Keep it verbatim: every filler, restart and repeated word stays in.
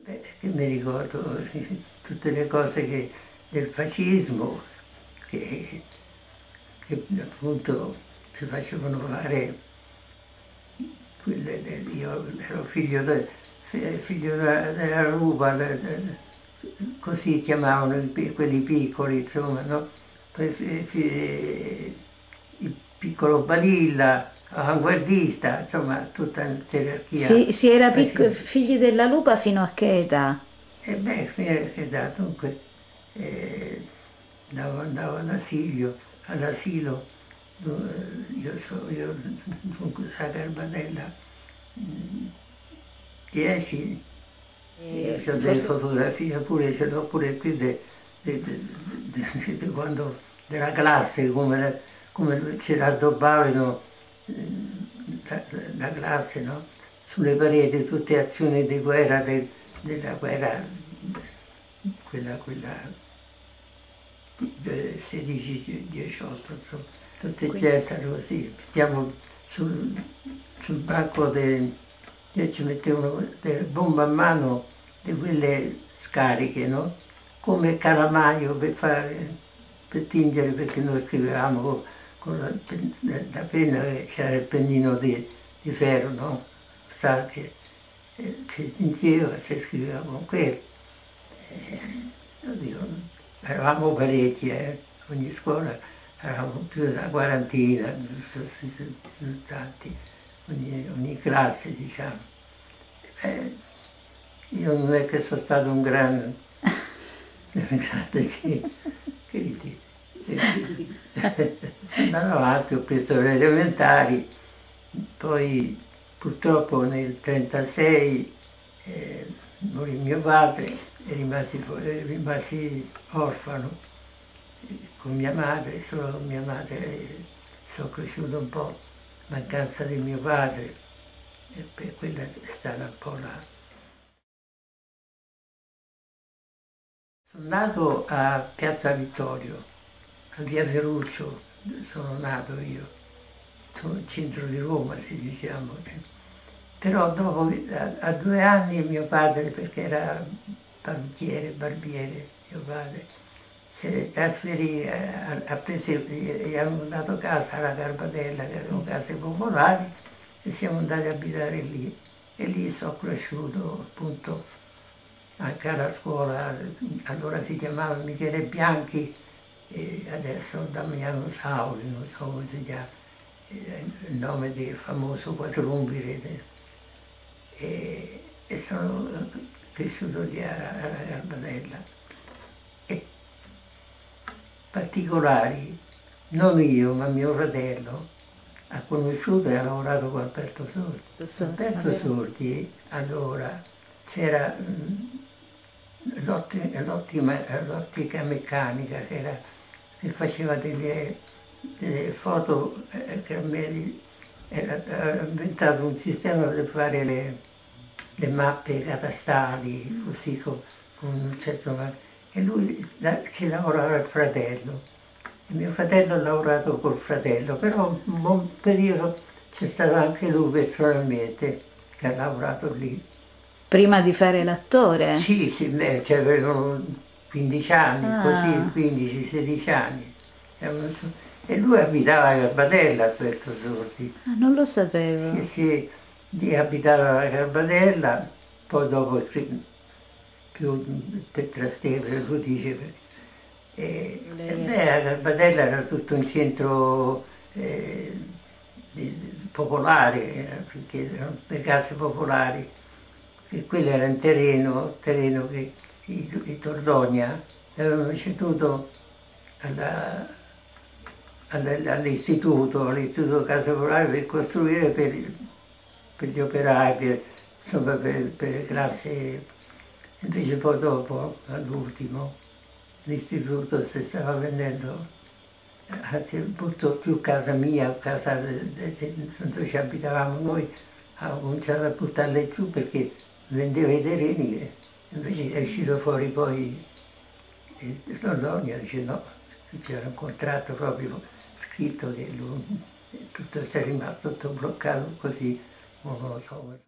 Beh, che mi ricordo tutte le cose che, del fascismo che, che appunto ci facevano fare. Io ero figlio, de, figlio della rupa, così chiamavano quelli piccoli, insomma, no? Il piccolo Balilla, avanguardista, insomma, tutta la gerarchia. Si, si era pic- figli della lupa fino a che età? E beh, fine che da, dunque, eh, andavo, andavo all'asilo, all'asilo, io, so, io dunque a Garbatella, dieci, io Eh, ho delle forse fotografie pure, ce l'ho pure qui de, de, de, de, de quando, della classe, come, come ci raddobbavano la, la classe, no? Sulle pareti tutte azioni di guerra, de, della guerra, quella, quella sedici diciotto, insomma, tutte quindi gesta così. Mettiamo sul, sul banco de, io ci mettevano delle bombe a mano di quelle scariche, no? Come calamaio per fare, per tingere, perché noi scrivevamo con, con la, la penna, c'era il pennino di, di ferro, no? Sa che eh, si tingeva, si scriveva con quello. Eh, oddio, eravamo parecchi, eh? Ogni scuola eravamo più di una quarantina, tanti, ogni, ogni classe, diciamo. Eh, io non è che sono stato un gran, un grande, sì, che dite? Sono andato avanti, ho preso le elementari, poi purtroppo nel trentasei eh, morì mio padre e rimasi, rimasi orfano con mia madre, solo con mia madre eh, sono cresciuto un po', mancanza di mio padre, e per quella è stata un po' la. Sono nato a Piazza Vittorio, a via Ferruccio, sono nato io, sono il centro di Roma, se diciamo. Però dopo, a, a due anni mio padre, perché era parrucchiere, barbiere, mio padre, si trasferì, ha, ha preso, gli hanno dato casa alla Garbatella, che erano case popolari, e siamo andati a abitare lì. E lì sono cresciuto, appunto, anche alla scuola, allora si chiamava Michele Bianchi, e adesso Damiano Sauri, non so come si chiama, il nome del famoso quattrumvire. E, e sono cresciuto lì alla, alla Garbatella. E particolari, non io, ma mio fratello, ha conosciuto e ha lavorato con Alberto Sordi. Alberto Sordi, allora, c'era l'ottica meccanica che, era, che faceva delle, delle foto, eh, che era, ha inventato un sistema per fare le, le mappe catastali, così con, con un certo. E lui ci lavorava il fratello. Il mio fratello ha lavorato col fratello, però un buon periodo c'è stato anche lui personalmente che ha lavorato lì. prima di fare l'attore? Sì, sì, beh, cioè, avevano quindici anni, così, Ah, quindici sedici anni. E lui abitava a Garbatella, Alberto Sordi. ah, non lo Sì, sapevo. sì, lì abitava a Garbatella, poi dopo più per Trastevere, lo dice. E, e Lei è- beh, a Garbatella era tutto un centro eh, di, popolare, era, perché erano tutte case popolari, e quello era un terreno, terreno che i, i Torlonia avevano ceduto alla, all'istituto, all'istituto Case Popolari per costruire per, per gli operai, per, insomma per, per le classi. Invece poi dopo, all'ultimo, l'istituto si stava vendendo, anzi butto più casa mia, casa de, de, de, dove ci abitavamo noi, ha cominciato a buttarle giù perché vendeva i terreni, e invece è uscito fuori poi il Torlonia, dice no, c'era un contratto proprio scritto che lui, tutto si è rimasto tutto bloccato così, non lo so.